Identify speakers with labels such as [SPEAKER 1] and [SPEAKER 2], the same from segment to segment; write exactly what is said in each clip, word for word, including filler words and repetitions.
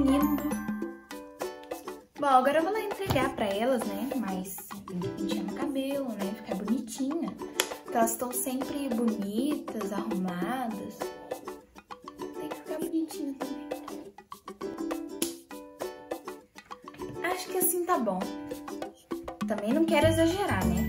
[SPEAKER 1] lindo. Bom, agora eu vou lá entregar pra elas, né? Mas tem que pentear no cabelo, né? Ficar bonitinha. Porque elas estão sempre bonitas, arrumadas. Tem que ficar bonitinha também. Acho que assim tá bom. Também não quero exagerar, né?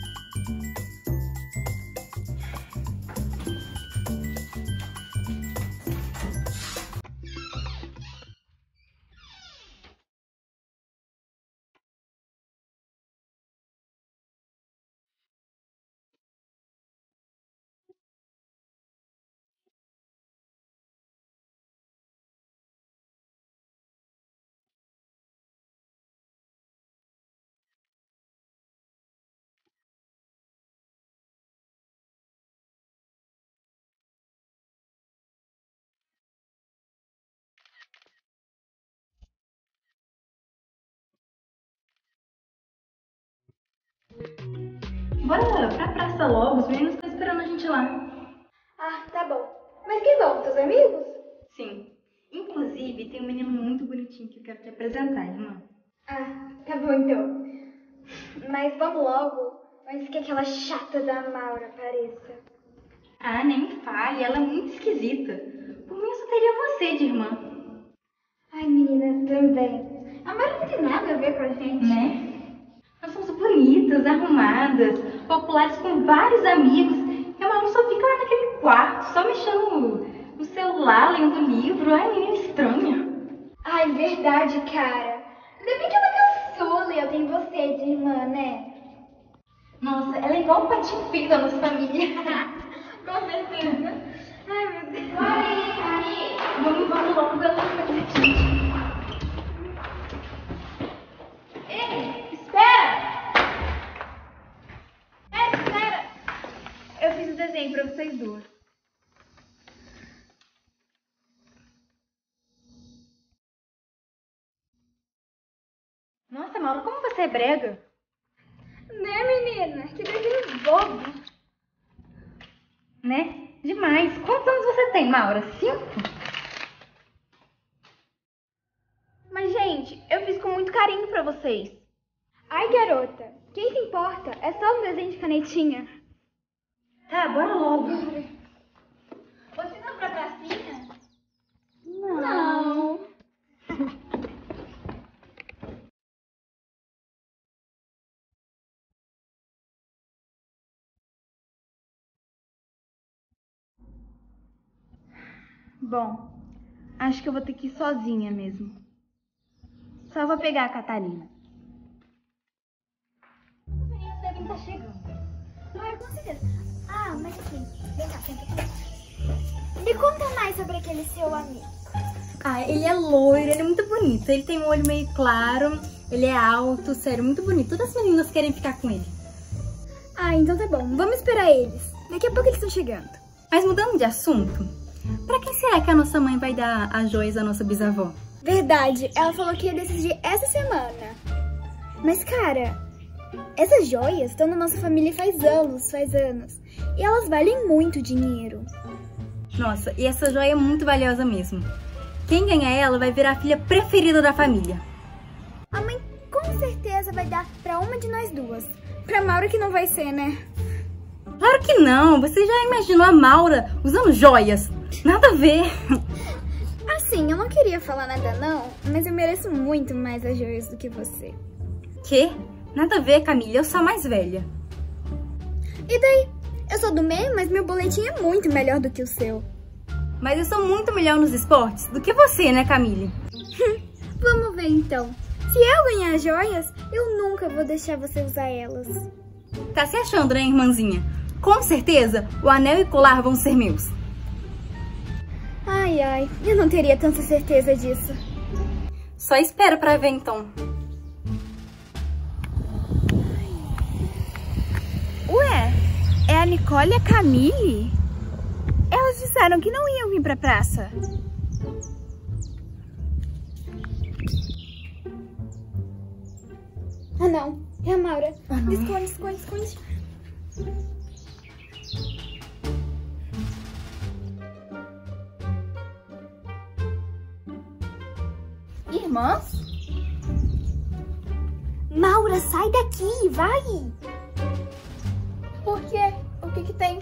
[SPEAKER 2] Bora pra praça logo, os meninos estão esperando a gente lá.
[SPEAKER 3] Ah, tá bom. Mas quem vão? Seus amigos?
[SPEAKER 2] Sim. Inclusive, tem um menino muito bonitinho que eu quero te apresentar, irmã.
[SPEAKER 3] Ah, tá bom então. Mas vamos logo, antes que aquela chata da Maura apareça.
[SPEAKER 2] Ah, nem me fale, ela é muito esquisita. Por mim, eu só teria você de irmã.
[SPEAKER 3] Ai, menina, também. A Maura não tem nada a ver com a gente.
[SPEAKER 2] Né? Nós somos bonitas, arrumadas, populares com vários amigos. E a Malu só fica lá naquele quarto, só mexendo no celular, lendo livro. Ai, menina estranha.
[SPEAKER 3] Ai, verdade, cara. Ainda bem que ela é caçula e eu tenho você de irmã, né?
[SPEAKER 2] Nossa, ela é igual o patinho feio da nossa família.
[SPEAKER 3] Com certeza. Ai, meu Deus.
[SPEAKER 2] Aí, aí. Vamos, vamos logo, ela fica divertida.
[SPEAKER 3] Ei, espera! É, espera! Eu fiz o desenho pra vocês duas.
[SPEAKER 2] Nossa, Mauro, como você é brega?
[SPEAKER 3] Né, menina? Que desenho bobo.
[SPEAKER 2] Né? Demais. Quantos anos você tem, Maura? Cinco?
[SPEAKER 3] Mas, gente, eu fiz com muito carinho pra vocês. Ai, garota, quem se importa? É só um desenho de canetinha.
[SPEAKER 2] Tá, bora logo.
[SPEAKER 3] Você não pra pracinha?
[SPEAKER 2] Não.
[SPEAKER 3] Não.
[SPEAKER 2] Bom, acho que eu vou ter que ir sozinha mesmo. Só vou pegar a Catarina. Os meninos devem estar chegando.
[SPEAKER 3] Ai, com certeza. Ah, mas aqui, vem cá, senta aqui. Me conta mais sobre aquele seu amigo.
[SPEAKER 2] Ah, ele é loiro, ele é muito bonito. Ele tem um olho meio claro, ele é alto, sério, muito bonito. Todas as meninas querem ficar com ele.
[SPEAKER 3] Ah, então tá bom. Vamos esperar eles. Daqui a pouco eles estão chegando.
[SPEAKER 2] Mas mudando de assunto, pra quem será que a nossa mãe vai dar as joias à nossa bisavó?
[SPEAKER 3] Verdade, ela falou que ia decidir essa semana. Mas, cara, essas joias estão na nossa família faz anos, faz anos. E elas valem muito dinheiro.
[SPEAKER 2] Nossa, e essa joia é muito valiosa mesmo. Quem ganhar ela vai virar a filha preferida da família.
[SPEAKER 3] A mãe com certeza vai dar pra uma de nós duas. Pra Maura que não vai ser, né?
[SPEAKER 2] Claro que não, você já imaginou a Maura usando joias? Nada a ver.
[SPEAKER 3] Assim, eu não queria falar nada não, mas eu mereço muito mais as joias do que você.
[SPEAKER 2] Quê? Nada a ver, Camila, eu sou a mais velha.
[SPEAKER 3] E daí? Eu sou do meio, mas meu boletim é muito melhor do que o seu.
[SPEAKER 2] Mas eu sou muito melhor nos esportes do que você, né, Camille?
[SPEAKER 3] Vamos ver então. Se eu ganhar as joias, eu nunca vou deixar você usar elas.
[SPEAKER 2] Tá se achando, né, irmãzinha? Com certeza, o anel e o colar vão ser meus.
[SPEAKER 3] Ai, ai, eu não teria tanta certeza disso.
[SPEAKER 2] Só espera pra ver, então.
[SPEAKER 3] Ué, é a Nicole e a Camille? Elas disseram que não iam vir pra praça. Ah, não. É a Maura.
[SPEAKER 2] Ah, não.
[SPEAKER 3] Esconde, esconde, esconde.
[SPEAKER 1] irmãs?
[SPEAKER 3] Maura, sai daqui, vai!
[SPEAKER 1] Por quê? O que que tem?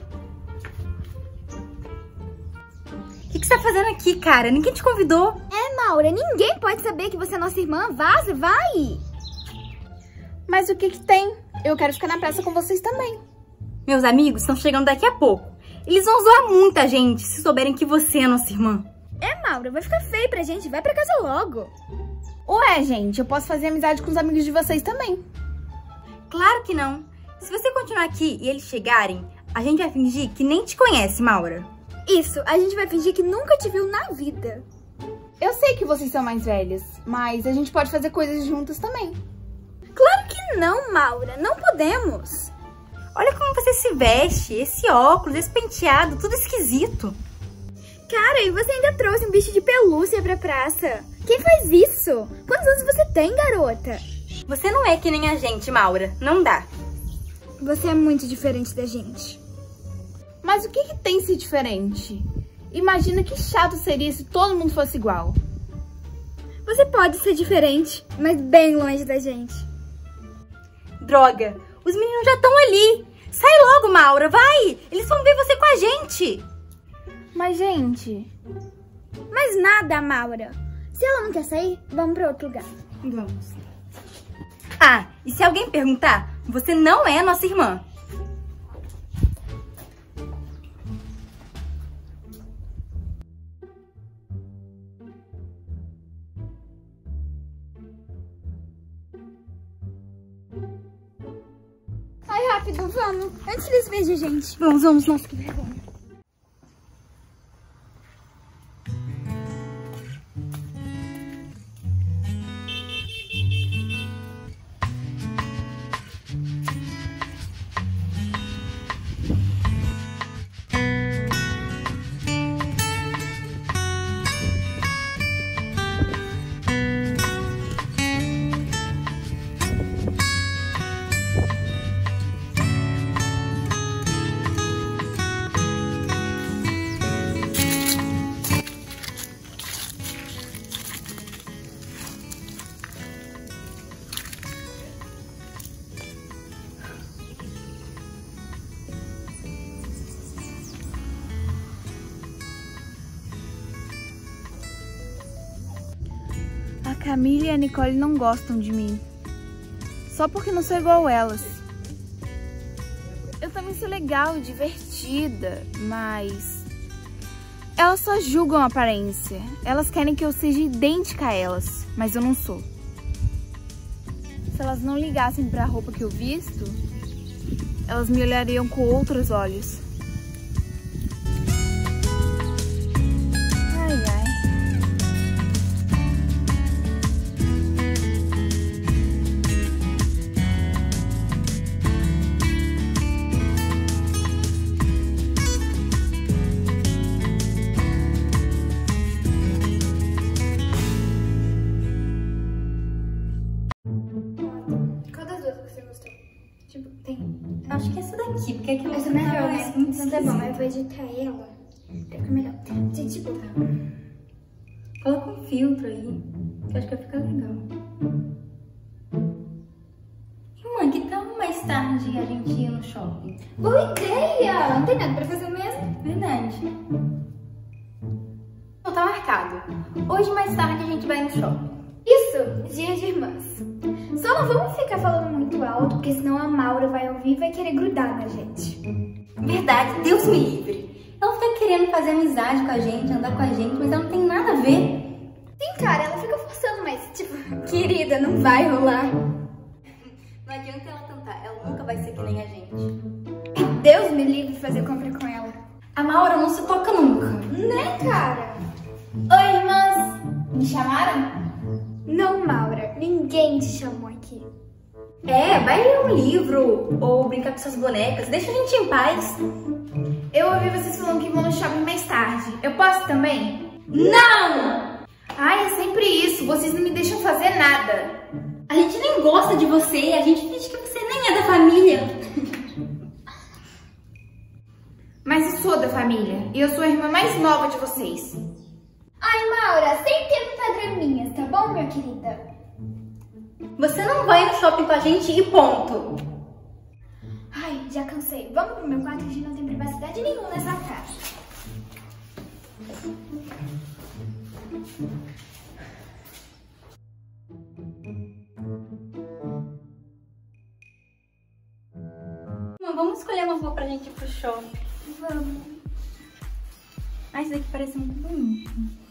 [SPEAKER 2] O que, que você tá fazendo aqui, cara? Ninguém te convidou.
[SPEAKER 3] É, Maura, ninguém pode saber que você é nossa irmã. Vaza, vai!
[SPEAKER 1] Mas o que que tem? Eu quero ficar na praça com vocês também.
[SPEAKER 2] Meus amigos estão chegando daqui a pouco. Eles vão zoar muita gente se souberem que você é nossa irmã.
[SPEAKER 3] É, Maura, vai ficar feio pra gente. Vai pra casa logo.
[SPEAKER 1] Ué, gente, eu posso fazer amizade com os amigos de vocês também.
[SPEAKER 2] Claro que não. Se você continuar aqui e eles chegarem, a gente vai fingir que nem te conhece, Maura.
[SPEAKER 3] Isso, a gente vai fingir que nunca te viu na vida.
[SPEAKER 1] Eu sei que vocês são mais velhas, mas a gente pode fazer coisas juntas também.
[SPEAKER 3] Claro que não, Maura. Não podemos.
[SPEAKER 2] Olha como você se veste, esse óculos, esse penteado, tudo esquisito.
[SPEAKER 3] Cara, e você ainda trouxe um bicho de pelúcia pra praça. Quem faz isso? Quantos anos você tem, garota?
[SPEAKER 2] Você não é que nem a gente, Maura. Não dá.
[SPEAKER 3] Você é muito diferente da gente.
[SPEAKER 1] Mas o que que tem se diferente? Imagina que chato seria se todo mundo fosse igual.
[SPEAKER 3] Você pode ser diferente, mas bem longe da gente.
[SPEAKER 2] Droga, os meninos já estão ali. Sai logo, Maura, vai. Eles vão ver você com a gente.
[SPEAKER 1] Mas, gente...
[SPEAKER 3] Mas nada, Maura. Se ela não quer sair, vamos pra outro lugar.
[SPEAKER 2] Vamos. Ah, e se alguém perguntar, você não é nossa irmã.
[SPEAKER 3] Ai, rápido, vamos. Antes que eles vejam a gente.
[SPEAKER 2] Vamos, vamos, nossa, que vergonha.
[SPEAKER 1] A Camila e a Nicole não gostam de mim. Só porque não sou igual elas. Eu também sou legal, divertida, mas... elas só julgam a aparência. Elas querem que eu seja idêntica a elas, mas eu não sou. Se elas não ligassem pra roupa que eu visto, elas me olhariam com outros olhos. Ai, ai.
[SPEAKER 3] Qual das duas você gostou? Tipo, tem...
[SPEAKER 2] Acho que essa daqui, porque aqui
[SPEAKER 3] Essa é melhor, né? Então tá bom, eu vou editar ela. Pra ficar melhor. Gente, tipo...
[SPEAKER 2] Coloca um filtro aí, que eu acho que vai ficar legal. E mãe, que tal mais tarde a gente ir no shopping?
[SPEAKER 3] Boa ideia! Não tem nada pra fazer mesmo?
[SPEAKER 2] Verdade. Então tá marcado. Hoje mais tarde a gente vai no shopping.
[SPEAKER 3] Isso, dia de irmãs. Só não vamos ficar falando muito alto, porque senão a Maura vai ouvir e vai querer grudar na gente.
[SPEAKER 2] Verdade, Deus me livre. Ela fica querendo fazer amizade com a gente, andar com a gente, mas ela não tem nada a ver.
[SPEAKER 3] Sim, cara, ela fica forçando, mas tipo, querida, não vai rolar.
[SPEAKER 2] Não adianta ela tentar, ela nunca vai ser que nem a gente.
[SPEAKER 3] E Deus me livre de fazer compra com ela.
[SPEAKER 2] A Maura não se toca nunca.
[SPEAKER 3] Né, cara?
[SPEAKER 1] Oi, irmãs! Me chamaram?
[SPEAKER 3] Não, Maura, ninguém te chamou aqui.
[SPEAKER 2] É, vai ler um livro ou brincar com suas bonecas, deixa a gente em paz.
[SPEAKER 1] Eu ouvi vocês falando que vão no shopping mais tarde. Eu posso também?
[SPEAKER 2] Não!
[SPEAKER 1] Ai, é sempre isso. Vocês não me deixam fazer nada.
[SPEAKER 2] A gente nem gosta de você, a gente finge que você nem é da família.
[SPEAKER 1] Mas eu sou da família e eu sou a irmã mais nova de vocês.
[SPEAKER 3] Ai, Maura, sem ter draminhas, tá bom, minha querida?
[SPEAKER 2] Você não vai no shopping com a gente e ponto.
[SPEAKER 3] Ai, já cansei. Vamos pro meu quarto, a gente não tem privacidade nenhuma nessa casa.
[SPEAKER 2] Vamos escolher uma roupa pra gente ir pro shopping.
[SPEAKER 3] Vamos.
[SPEAKER 2] Ah, esse daqui parece muito bonito.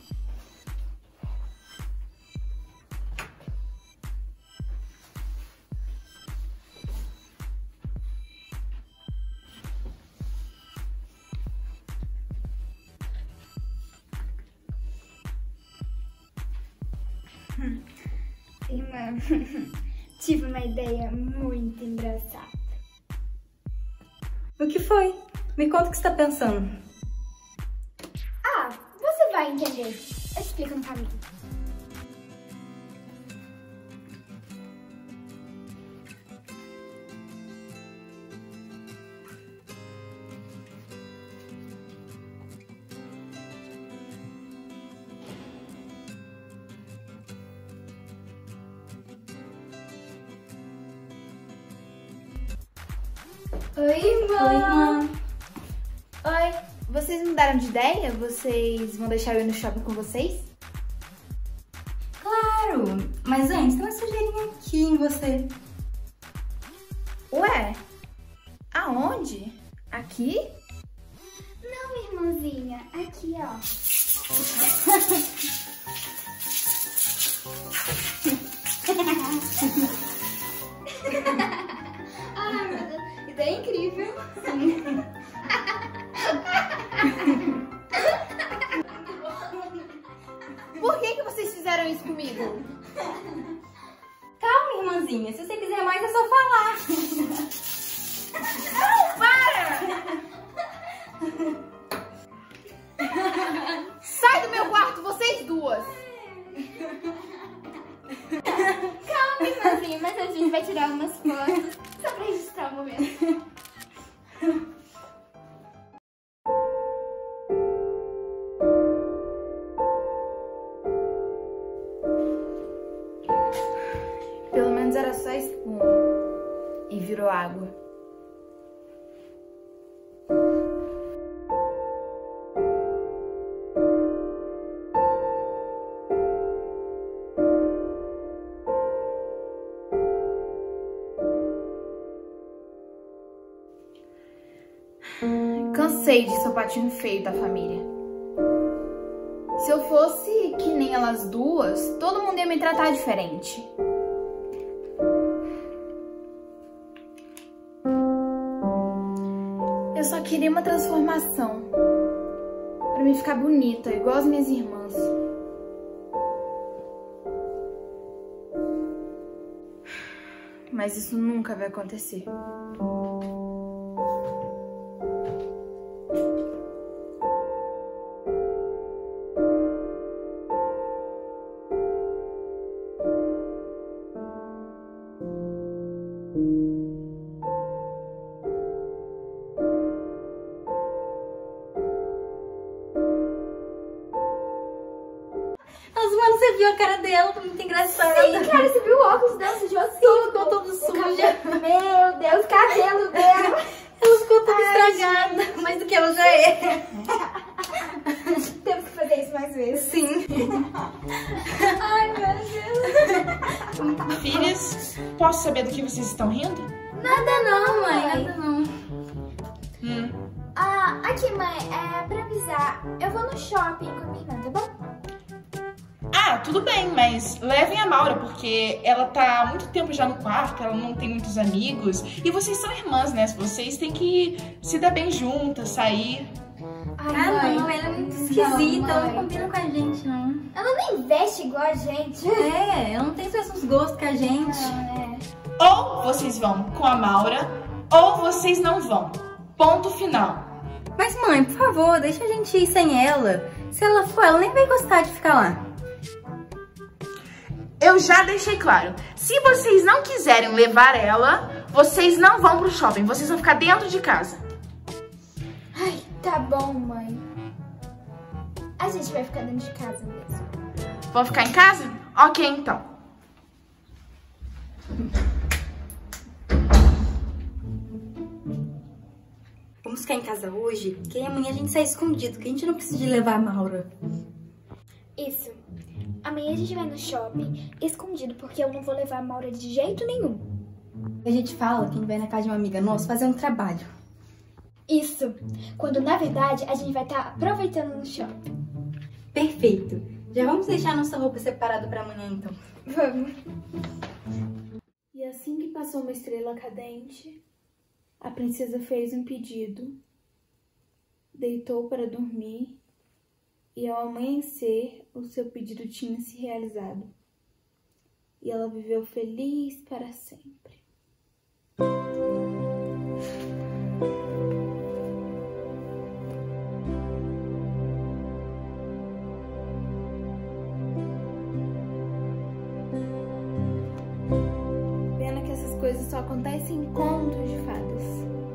[SPEAKER 3] Irmã, tive uma ideia muito engraçada.
[SPEAKER 2] O que foi? Me conta o que você tá pensando.
[SPEAKER 3] Ah, você vai entender. Eu explico no caminho.
[SPEAKER 1] Oi, irmã.
[SPEAKER 2] Oi, irmã.
[SPEAKER 1] Oi, vocês mudaram de ideia? Vocês vão deixar eu ir no shopping com vocês?
[SPEAKER 2] Claro, mas antes tem uma sujeirinha aqui em você.
[SPEAKER 1] Ué? Aonde? Aqui?
[SPEAKER 3] Não, irmãzinha. Aqui, ó. Ai, meu Deus. Isso é incrível. Sim.
[SPEAKER 1] Por que que vocês fizeram isso comigo?
[SPEAKER 2] Calma, irmãzinha. Se você quiser mais, é só falar.
[SPEAKER 1] Não, para! Sai do meu quarto, vocês duas!
[SPEAKER 3] Calma, irmãzinha. Mas a gente vai tirar umas fotos só pra registrar o momento.
[SPEAKER 1] Pelo menos era só espuma. E virou água. Cansei de ser o patinho feio da família. Se eu fosse que nem elas duas, todo mundo ia me tratar diferente. Eu só queria uma transformação pra me ficar bonita, igual as minhas irmãs. Mas isso nunca vai acontecer.
[SPEAKER 2] Nossa, mano, você viu a cara dela? Tá muito engraçada.
[SPEAKER 3] Sim, cara, você viu o óculos dela? Sujou
[SPEAKER 2] Sim,
[SPEAKER 3] tudo.
[SPEAKER 2] ficou todo
[SPEAKER 3] O
[SPEAKER 2] suja.
[SPEAKER 3] cabelo- Meu Deus, o cabelo dela.
[SPEAKER 2] Ela ficou toda
[SPEAKER 3] Ai,
[SPEAKER 2] estragada, mais do que ela já é.
[SPEAKER 3] Temos que fazer isso mais vezes.
[SPEAKER 2] Sim.
[SPEAKER 3] Ai, meu Deus.
[SPEAKER 4] Filhas, posso saber do que vocês estão rindo?
[SPEAKER 2] Nada não, mãe, nada não.
[SPEAKER 4] Hum.
[SPEAKER 3] Ah, aqui, mãe, é pra avisar. Eu vou no shopping com a minha irmã, tá bom?
[SPEAKER 4] Ah, tudo bem, mas levem a Maura, porque ela tá há muito tempo já no quarto, ela não tem muitos amigos. E vocês são irmãs, né? Vocês têm que se dar bem juntas, sair.
[SPEAKER 3] Ai,
[SPEAKER 2] Ah,
[SPEAKER 3] mãe.
[SPEAKER 2] não, ela é muito esquisita, ela não
[SPEAKER 3] mãe.
[SPEAKER 2] combina com a gente, não.
[SPEAKER 3] Ela nem veste igual a gente.
[SPEAKER 2] É, ela não tem os mesmos gostos que a gente.
[SPEAKER 3] É.
[SPEAKER 4] Ou vocês vão com a Maura, ou vocês não vão. Ponto final.
[SPEAKER 2] Mas mãe, por favor, deixa a gente ir sem ela. Se ela for, ela nem vai gostar de ficar lá.
[SPEAKER 4] Eu já deixei claro. Se vocês não quiserem levar ela, vocês não vão pro shopping. Vocês vão ficar dentro de casa.
[SPEAKER 3] Ai, tá bom, mãe. A gente vai ficar dentro de casa mesmo.
[SPEAKER 4] Vão ficar em casa? Ok, então.
[SPEAKER 2] Vamos ficar em casa hoje, que amanhã a gente sai escondido, que a gente não precisa de levar a Maura.
[SPEAKER 3] Isso. Amanhã a gente vai no shopping escondido, porque eu não vou levar a Maura de jeito nenhum.
[SPEAKER 2] A gente fala que a gente vai na casa de uma amiga nossa fazer um trabalho.
[SPEAKER 3] Isso. Quando, na verdade, a gente vai estar aproveitando no shopping.
[SPEAKER 2] Perfeito. Já vamos deixar nossa roupa separada para amanhã, então.
[SPEAKER 3] Vamos.
[SPEAKER 1] E assim que passou uma estrela cadente, a princesa fez um pedido, deitou para dormir e ao amanhecer o seu pedido tinha se realizado. E ela viveu feliz para sempre. Pena que essas coisas só acontecem em contos de fadas.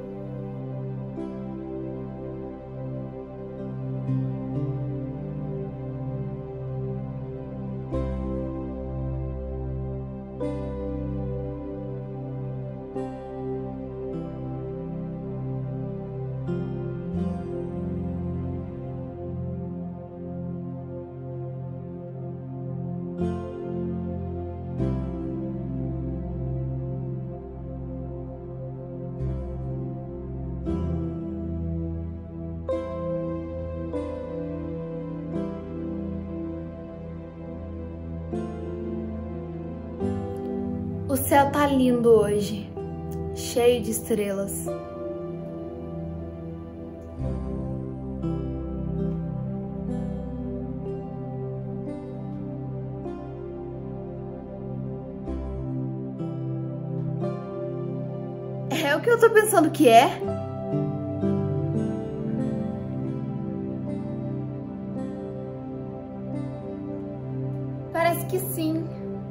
[SPEAKER 1] O céu tá lindo hoje, cheio de estrelas. É o que eu tô pensando que é? Parece que sim.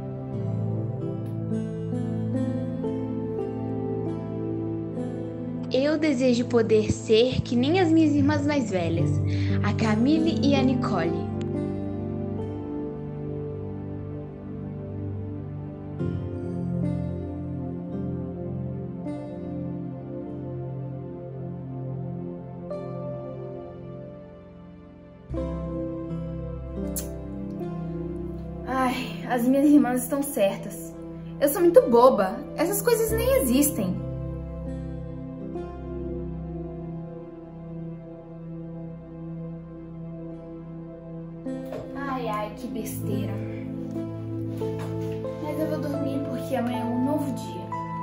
[SPEAKER 5] Eu desejo poder ser que nem as minhas irmãs mais velhas, a Camille e a Nicole.
[SPEAKER 1] Ai, as minhas irmãs estão certas. Eu sou muito boba. Essas coisas nem existem. Ai, ai, que besteira. Mas eu vou dormir porque amanhã é um novo dia.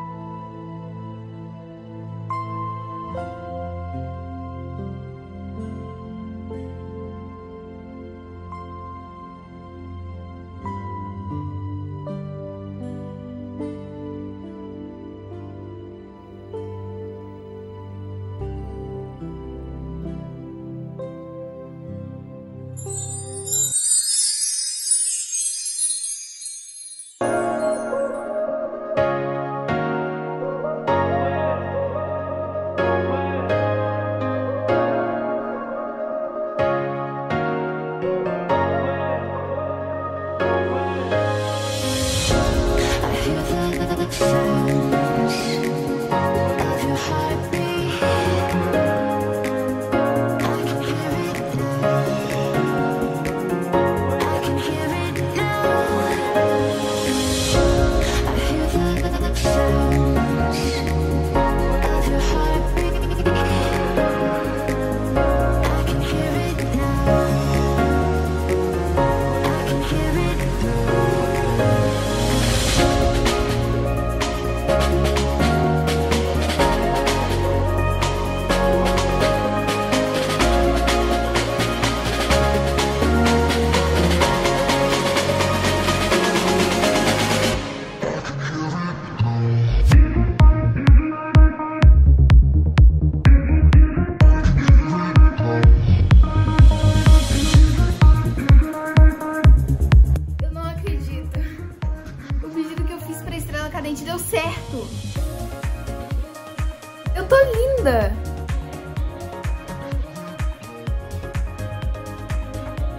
[SPEAKER 1] Deu certo. Eu tô linda.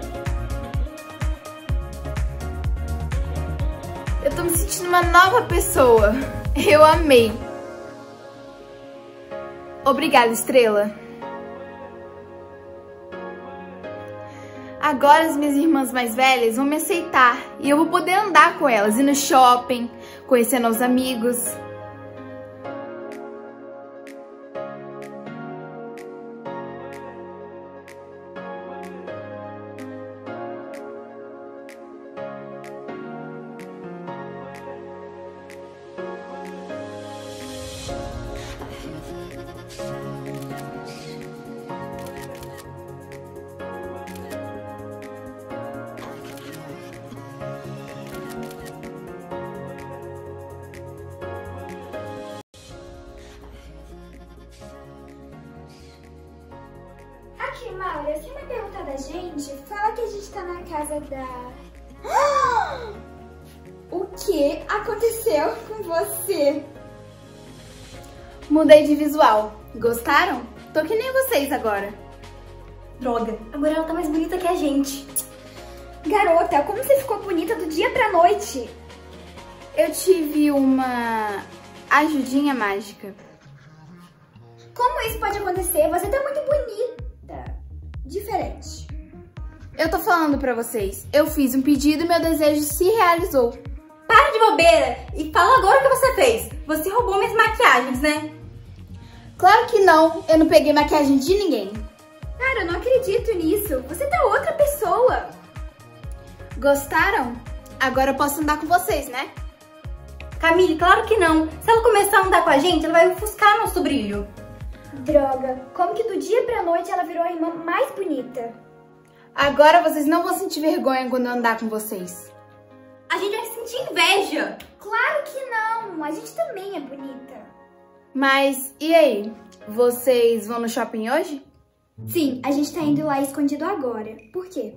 [SPEAKER 1] sentindo uma nova pessoa. Eu amei. Obrigada, Estrela. Agora as minhas irmãs mais velhas vão me aceitar e eu vou poder andar com elas, ir no shopping, conhecer novos amigos.
[SPEAKER 3] Aqui, Maura, se uma pergunta da gente, fala que a gente tá na casa da... O que aconteceu com você?
[SPEAKER 1] Mudei de visual. Gostaram? Tô que nem vocês agora.
[SPEAKER 2] Droga, agora ela tá mais bonita que a gente.
[SPEAKER 3] Garota, como você ficou bonita do dia pra noite?
[SPEAKER 1] Eu tive uma ajudinha mágica.
[SPEAKER 3] Como isso pode acontecer? Você tá muito bonita. Diferente.
[SPEAKER 1] Eu tô falando pra vocês. Eu fiz um pedido e meu desejo se realizou.
[SPEAKER 2] Para de bobeira e fala agora o que você fez. Você roubou minhas maquiagens, né?
[SPEAKER 1] Claro que não. Eu não peguei maquiagem de ninguém.
[SPEAKER 3] Cara, eu não acredito nisso. Você tá outra pessoa.
[SPEAKER 1] Gostaram? Agora eu posso andar com vocês, né?
[SPEAKER 2] Camille, claro que não. Se ela começar a andar com a gente, ela vai ofuscar nosso brilho.
[SPEAKER 3] Droga, como que do dia pra noite ela virou a irmã mais bonita?
[SPEAKER 1] Agora vocês não vão sentir vergonha quando eu andar com vocês.
[SPEAKER 2] A gente vai sentir inveja.
[SPEAKER 3] Claro que não, a gente também é bonita.
[SPEAKER 1] Mas e aí? Vocês vão no shopping hoje?
[SPEAKER 3] Sim, a gente tá indo lá escondido agora. Por quê?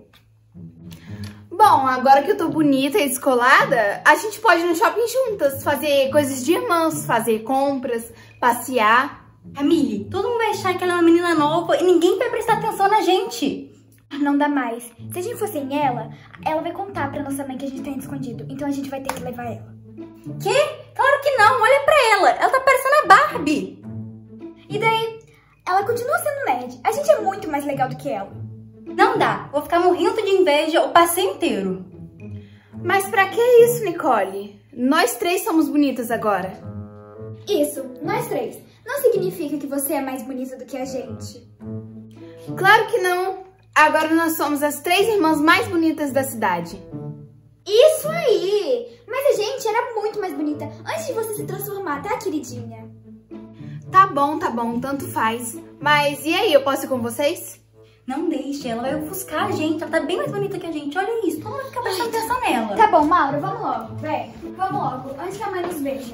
[SPEAKER 1] Bom, agora que eu tô bonita e descolada, a gente pode ir no shopping juntas, fazer coisas de irmãs, fazer compras, passear.
[SPEAKER 2] Camille, todo mundo vai achar que ela é uma menina nova e ninguém vai prestar atenção na gente.
[SPEAKER 3] Não dá mais. Se a gente for sem ela, ela vai contar pra nossa mãe que a gente tá indo escondido. Então a gente vai ter que levar ela.
[SPEAKER 2] Quê? Claro que não, olha pra ela. Ela tá parecendo a Barbie.
[SPEAKER 3] E daí? Ela continua sendo nerd. A gente é muito mais legal do que ela.
[SPEAKER 2] Não dá. Vou ficar morrendo de inveja o passeio inteiro.
[SPEAKER 1] Mas pra que isso, Nicole? Nós três somos bonitas agora.
[SPEAKER 3] Isso, nós três. Não significa que você é mais bonita do que a gente.
[SPEAKER 1] Claro que não. Agora nós somos as três irmãs mais bonitas da cidade.
[SPEAKER 3] Isso aí! Mas a gente era muito mais bonita antes de você se transformar, tá, queridinha?
[SPEAKER 1] Tá bom, tá bom, tanto faz. Mas e aí, eu posso ir com vocês?
[SPEAKER 2] Não deixe, ela vai ofuscar a gente. Ela tá bem mais bonita que a gente. Olha isso, todo mundo fica prestando atenção nela.
[SPEAKER 3] Tá bom, Mauro, vamos logo. Vem, vamos logo, antes que a mãe nos veja.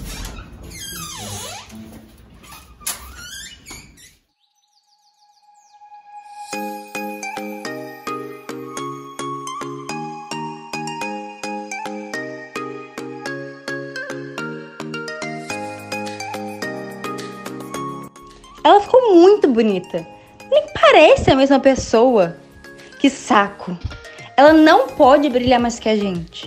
[SPEAKER 2] Ela ficou muito bonita. Nem parece a mesma pessoa. Que saco. Ela não pode brilhar mais que a gente.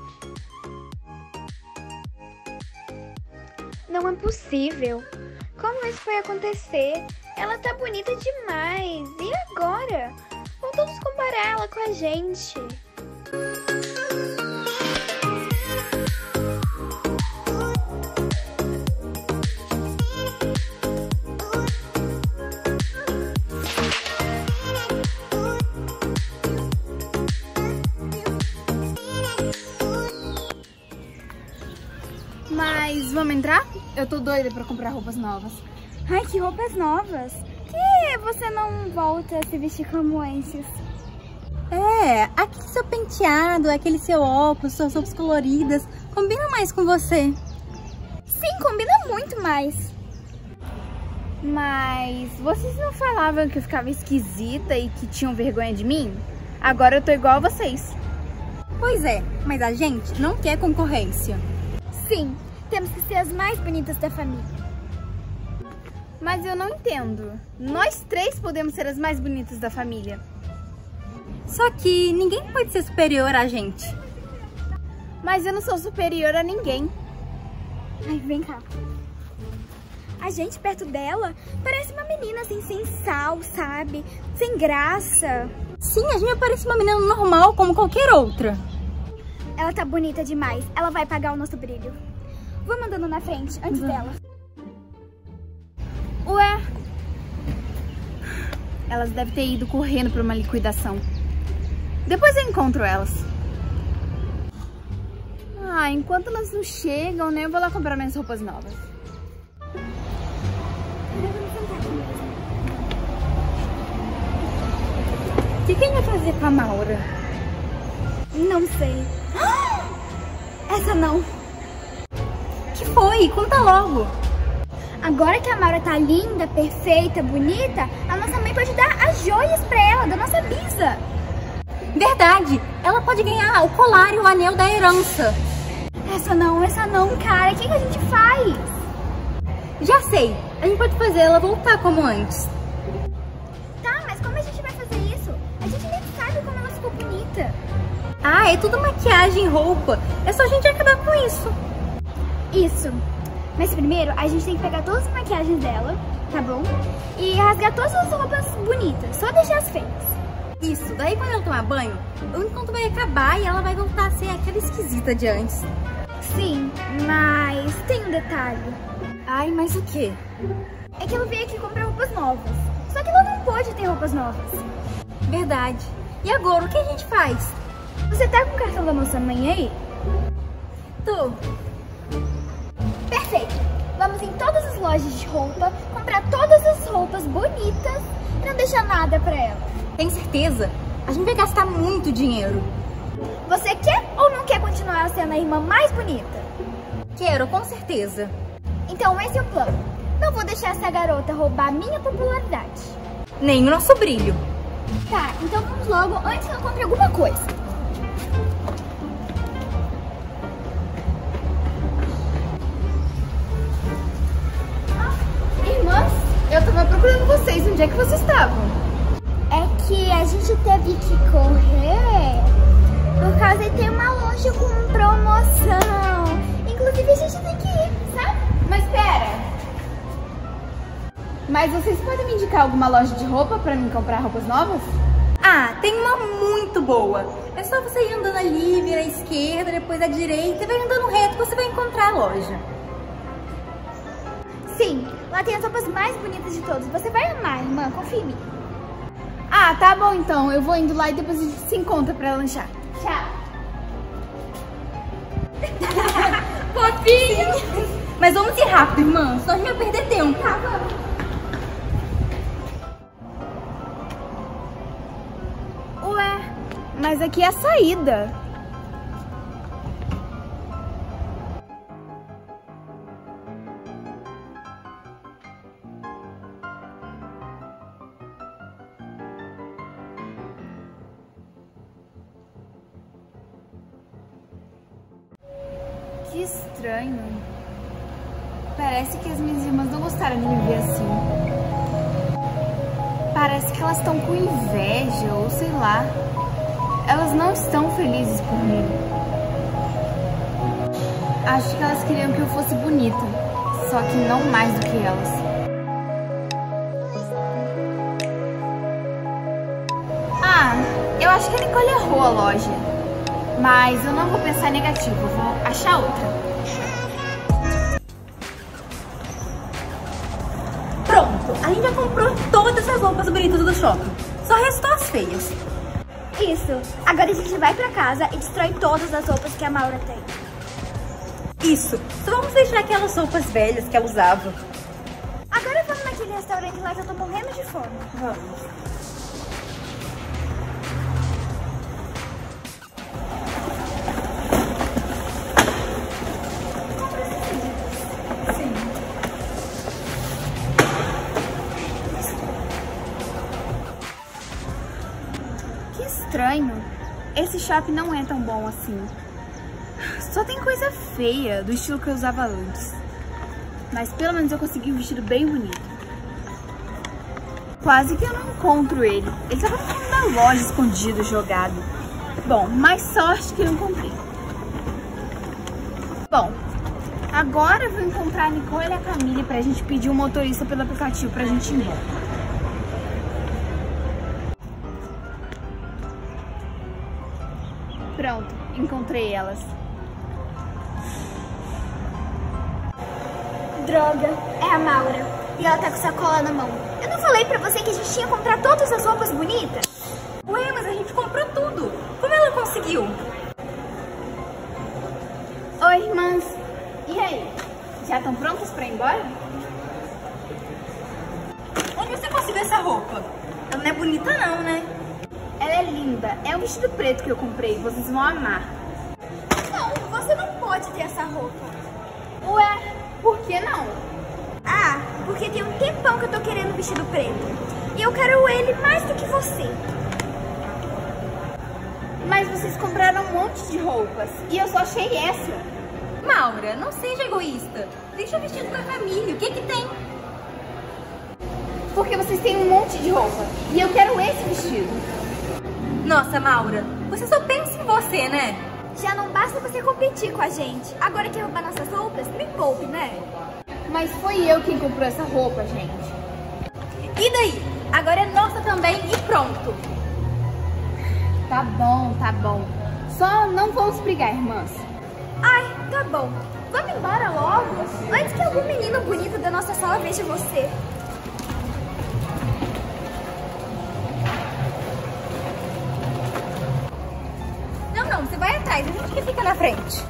[SPEAKER 3] Não é possível. Como isso foi acontecer? Ela tá bonita demais. E agora? Vão todos comparar ela com a gente.
[SPEAKER 1] Mas vamos entrar? Eu tô doida pra comprar roupas novas.
[SPEAKER 3] Ai, que roupas novas. Que você não volta a se vestir como esses?
[SPEAKER 2] É, aquele seu penteado, aquele seu óculos, suas roupas coloridas, combina mais com você.
[SPEAKER 3] Sim, combina muito mais.
[SPEAKER 1] Mas vocês não falavam que eu ficava esquisita e que tinham vergonha de mim? Agora eu tô igual a vocês.
[SPEAKER 2] Pois é, mas a gente não quer concorrência.
[SPEAKER 3] Sim, temos que ser as mais bonitas da família.
[SPEAKER 1] Mas eu não entendo. Nós três podemos ser as mais bonitas da família.
[SPEAKER 2] Só que ninguém pode ser superior a gente.
[SPEAKER 3] Mas eu não sou superior a ninguém. Ai, vem cá. A gente perto dela parece uma menina assim, sem sal, sabe? Sem graça.
[SPEAKER 2] Sim, a gente parece uma menina normal, como qualquer outra.
[SPEAKER 3] Ela tá bonita demais. Ela vai pagar o nosso brilho. Vamos andando na frente, antes uhum. dela.
[SPEAKER 1] Ué? Elas devem ter ido correndo pra uma liquidação. Depois eu encontro elas. Ah, enquanto elas não chegam, né? Eu vou lá comprar minhas roupas novas. O que, que ele vai fazer com a Maura?
[SPEAKER 3] Não sei. Essa não.
[SPEAKER 2] Que foi? Conta logo.
[SPEAKER 3] Agora que a Maura tá linda, perfeita, bonita, a nossa mãe pode dar as joias pra ela, da nossa bisa.
[SPEAKER 2] Verdade. Ela pode ganhar o colar e o anel da herança.
[SPEAKER 3] Essa não, essa não, cara. O que, que a gente faz?
[SPEAKER 2] Já sei. A gente pode fazer ela voltar como antes.
[SPEAKER 3] Tá, mas como a gente vai fazer isso? A gente nem sabe como ela ficou bonita.
[SPEAKER 2] Ah, é tudo maquiagem e roupa. É só a gente acabar com isso.
[SPEAKER 3] Isso. Mas primeiro, a gente tem que pegar todas as maquiagens dela, tá bom? E rasgar todas as roupas bonitas. Só deixar as feias.
[SPEAKER 2] Isso. Daí quando ela tomar banho, o encontro vai acabar e ela vai voltar a ser aquela esquisita de antes.
[SPEAKER 3] Sim, mas tem um detalhe.
[SPEAKER 2] Ai, mas o quê?
[SPEAKER 3] É que ela veio aqui comprar roupas novas. Só que ela não pode ter roupas novas.
[SPEAKER 2] Verdade. E agora, o que a gente faz?
[SPEAKER 3] Você tá com o cartão da nossa mãe aí?
[SPEAKER 2] Tô.
[SPEAKER 3] Perfeito. Vamos em todas as lojas de roupa, comprar todas as roupas bonitas e não deixar nada pra ela.
[SPEAKER 2] Tem certeza? A gente vai gastar muito dinheiro.
[SPEAKER 3] Você quer ou não quer continuar sendo a irmã mais bonita?
[SPEAKER 2] Quero, com certeza.
[SPEAKER 3] Então esse é o plano. Não vou deixar essa garota roubar a minha popularidade.
[SPEAKER 2] Nem o nosso brilho.
[SPEAKER 3] Tá, então vamos logo antes que ela compre alguma coisa.
[SPEAKER 1] Ah, irmãs, eu tava procurando vocês. Onde é que vocês estavam?
[SPEAKER 3] É que a gente teve que correr por causa de ter uma loja com promoção. Inclusive a gente tem que ir, sabe?
[SPEAKER 1] Mas pera! Mas vocês podem me indicar alguma loja de roupa pra mim comprar roupas novas?
[SPEAKER 2] Ah, tem uma muito boa. É só você ir andando ali, virar à esquerda, depois à direita e vai andando reto que você vai encontrar a loja.
[SPEAKER 3] Sim, lá tem as roupas mais bonitas de todas. Você vai amar, irmã, confia em mim.
[SPEAKER 1] Ah, tá bom então. Eu vou indo lá e depois a gente se encontra pra lanchar.
[SPEAKER 3] Tchau.
[SPEAKER 2] Fofinho! Mas vamos ir rápido, irmã, senão a gente vai perder tempo.
[SPEAKER 3] Tá, vamos.
[SPEAKER 1] Ué, mas aqui é a saída. Que estranho. Parece que as minhas irmãs não gostaram de me ver assim. Parece que elas estão com inveja, ou sei lá. Elas não estão felizes por mim. Acho que elas queriam que eu fosse bonita, só que não mais do que elas. Ah, eu acho que a Nicole errou a loja. Mas eu não vou pensar negativo, eu vou achar outra.
[SPEAKER 2] Pronto, a gente já comprou todas as roupas bonitas do shopping. Só restou as feias.
[SPEAKER 3] Isso. Agora a gente vai pra casa e destrói todas as roupas que a Maura tem.
[SPEAKER 2] Isso. Só vamos deixar aquelas roupas velhas que ela usava.
[SPEAKER 3] Agora vamos naquele restaurante lá que eu tô morrendo de fome.
[SPEAKER 2] Vamos.
[SPEAKER 1] Estranho. Esse shopping não é tão bom assim. Só tem coisa feia, do estilo que eu usava antes. Mas pelo menos eu consegui um vestido bem bonito. Quase que eu não encontro ele. Ele tava no fundo da loja, escondido, jogado. Bom, mais sorte que eu encontrei.
[SPEAKER 3] Bom, agora eu vou encontrar a Nicole e a Camille pra gente pedir um motorista pelo aplicativo pra gente ir embora. Pronto, encontrei elas.
[SPEAKER 6] Droga, é a Maura. E ela tá com sacola na mão. Eu não falei pra você que a gente tinha que comprar todas as roupas bonitas?
[SPEAKER 2] Ué, mas a gente comprou tudo. Como ela conseguiu?
[SPEAKER 3] Oi, irmãs. E aí? Já estão prontas pra ir embora?
[SPEAKER 2] Onde você conseguiu essa roupa? Ela não é bonita não, né?
[SPEAKER 3] Ela é linda. É um vestido preto que eu comprei. Vocês vão amar.
[SPEAKER 6] Não, você não pode ter essa roupa.
[SPEAKER 3] Ué, por que não?
[SPEAKER 6] Ah, porque tem um tempão que eu tô querendo vestido preto. E eu quero ele mais do que você.
[SPEAKER 3] Mas vocês compraram um monte de roupas. E eu só achei essa.
[SPEAKER 2] Maura, não seja egoísta. Deixa o vestido com a Camille. O que que tem?
[SPEAKER 3] Porque vocês têm um monte de roupa. E eu quero esse vestido.
[SPEAKER 2] Nossa, Maura, você só pensa em você, né?
[SPEAKER 6] Já não basta você competir com a gente. Agora quer roubar nossas roupas? Me poupe, né?
[SPEAKER 3] Mas foi eu quem comprou essa roupa, gente.
[SPEAKER 2] E daí? Agora é nossa também e pronto.
[SPEAKER 3] Tá bom, tá bom. Só não vamos brigar, irmãs.
[SPEAKER 6] Ai, tá bom. Vamos embora logo, antes que algum menino bonito da nossa sala veja você.
[SPEAKER 2] Não, não, você vai atrás, a gente que fica na frente.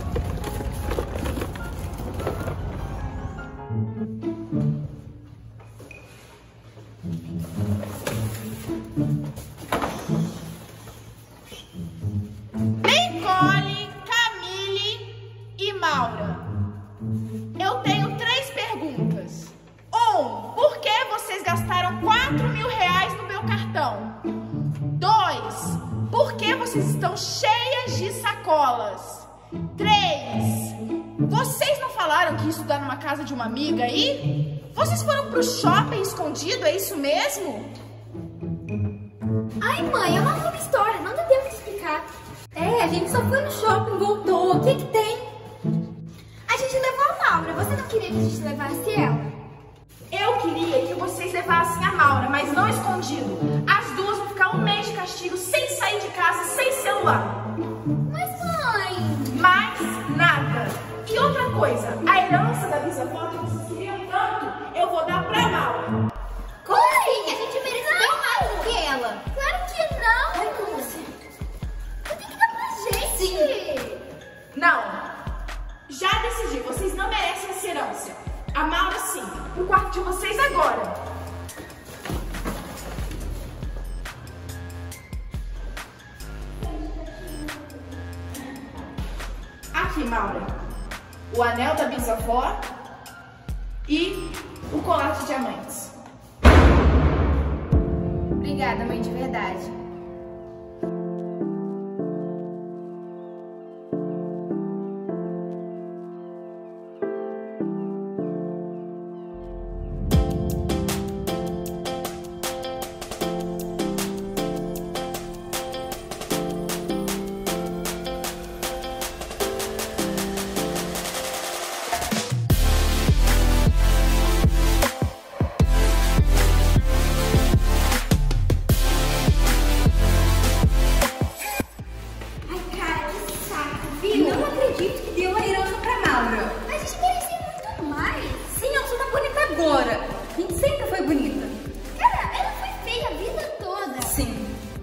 [SPEAKER 4] Nicole, Camille e Maura. Eu tenho três perguntas. Um, por que vocês gastaram quatro mil reais no meu cartão? Dois, por que vocês estão cheias de sacolas? Três, vocês não falaram que ia estudar numa casa de uma amiga aí? Vocês foram pro shopping escondido, é isso mesmo?
[SPEAKER 6] Ai, mãe, é uma longa história, não dá tempo de explicar.
[SPEAKER 2] É, a gente só foi no shopping, voltou. O que que tem?
[SPEAKER 6] A gente levou a Maura, você não queria que a gente levasse ela?
[SPEAKER 4] Eu queria que vocês levassem a Maura, mas não escondido. As duas vão ficar um mês de castigo sem sair de casa, sem celular.
[SPEAKER 6] Mas, mãe...
[SPEAKER 4] Mais nada. E outra coisa, a herança da bisavó que vocês queriam tanto, eu vou dar pra Maura.
[SPEAKER 6] Como assim? A gente merece bem mais do que ela. Claro que não. Ai, como assim? Você tem que dar pra gente.
[SPEAKER 4] Sim. Não. Já decidi, vocês não merecem essa herança. A Maura sim, pro quarto de vocês agora. Aqui, Maura. O anel da bisavó e o colar de diamantes.
[SPEAKER 3] Obrigada, mãe, de verdade.
[SPEAKER 2] Agora, a gente sempre foi bonita.
[SPEAKER 6] Cara, ela foi feia a vida toda.
[SPEAKER 2] Sim.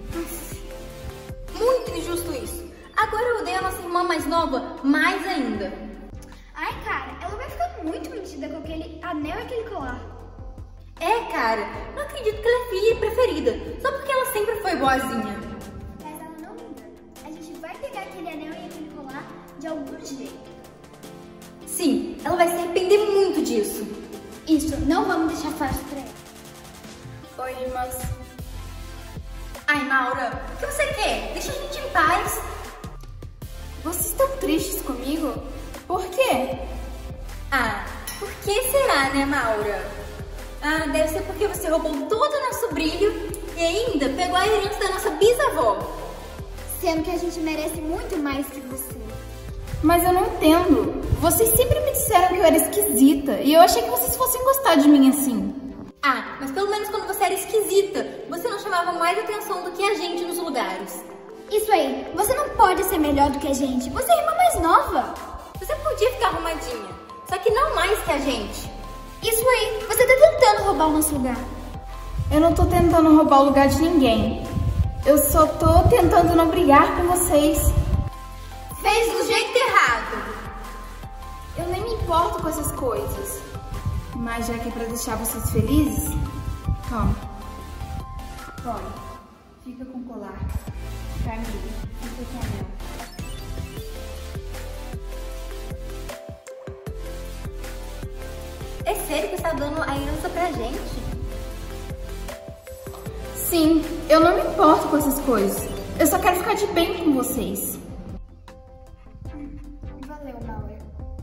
[SPEAKER 2] Muito injusto isso. Agora eu odeio a nossa irmã mais nova mais ainda.
[SPEAKER 6] Ai, cara, ela vai ficar muito metida com aquele anel e aquele colar.
[SPEAKER 2] É, cara, não acredito que ela é filha preferida, só porque ela sempre foi boazinha.
[SPEAKER 6] Mas ela não me engana. A gente vai pegar aquele anel e aquele colar de algum jeito.
[SPEAKER 2] Sim, ela vai se arrepender muito disso.
[SPEAKER 6] Isso, não vamos deixar fácil pra ela.
[SPEAKER 3] Oi, irmãs.
[SPEAKER 2] Ai, Maura, o que você quer? Deixa a gente em paz.
[SPEAKER 3] Vocês estão tristes comigo? Por quê?
[SPEAKER 2] Ah, por que será, né, Maura? Ah, deve ser porque você roubou todo o nosso brilho e ainda pegou a herança da nossa bisavó.
[SPEAKER 6] Sendo que a gente merece muito mais que você.
[SPEAKER 1] Mas eu não entendo. Vocês sempre me disseram que eu era esquisita e eu achei que vocês fossem gostar de mim assim.
[SPEAKER 2] Ah, mas pelo menos quando você era esquisita, você não chamava mais atenção do que a gente nos lugares.
[SPEAKER 3] Isso aí, você não pode ser melhor do que a gente. Você é a irmã mais nova.
[SPEAKER 2] Você podia ficar arrumadinha, só que não mais que a gente.
[SPEAKER 3] Isso aí, você tá tentando roubar o nosso lugar.
[SPEAKER 1] Eu não tô tentando roubar o lugar de ninguém. Eu só tô tentando não brigar com vocês.
[SPEAKER 2] Fez do jeito errado.
[SPEAKER 1] Eu nem me importo com essas coisas. Mas já que é pra deixar vocês felizes, toma. Olha, fica com o colar. Camila, fica com o anel.
[SPEAKER 2] É sério que você tá dando a herança pra gente?
[SPEAKER 1] Sim, eu não me importo com essas coisas. Eu só quero ficar de bem com vocês.
[SPEAKER 3] Valeu, Maura.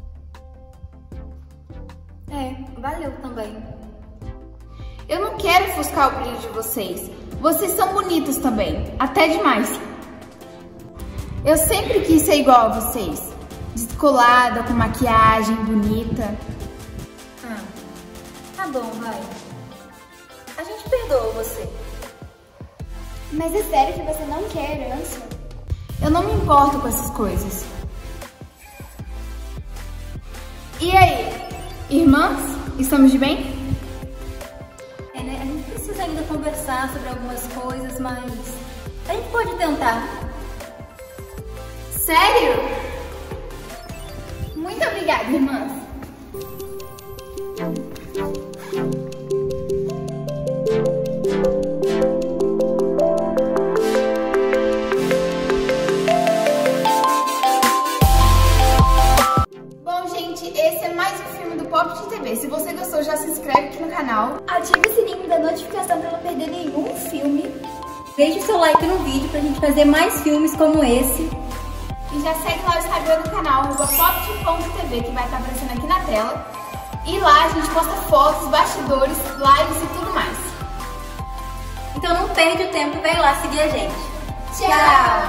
[SPEAKER 2] É, valeu também.
[SPEAKER 1] Eu não quero ofuscar o brilho de vocês. Vocês são bonitas também, até demais. Eu sempre quis ser igual a vocês. Descolada, com maquiagem, bonita.
[SPEAKER 2] Ah, tá bom, vai. A gente perdoa você.
[SPEAKER 3] Mas é sério que você não quer herança?
[SPEAKER 1] Eu não me importo com essas coisas. E aí, irmãs, estamos de bem?
[SPEAKER 2] É, né? A gente precisa ainda conversar sobre algumas coisas, mas a gente pode tentar.
[SPEAKER 1] Sério? Muito obrigada, irmãs. Bom, gente, esse é mais um filme do Pop de T V. Se você gostou, já se inscreve aqui no canal.
[SPEAKER 3] Ative o sininho da notificação pra não perder nenhum filme.
[SPEAKER 2] Deixe o seu like no vídeo pra gente fazer mais filmes como esse.
[SPEAKER 1] E já segue lá o Instagram do canal, arroba pop ponto t v, que vai estar aparecendo aqui na tela. E lá a gente posta fotos, bastidores, lives e tudo mais.
[SPEAKER 2] Então não perde o tempo e vem lá seguir a gente.
[SPEAKER 3] Tchau!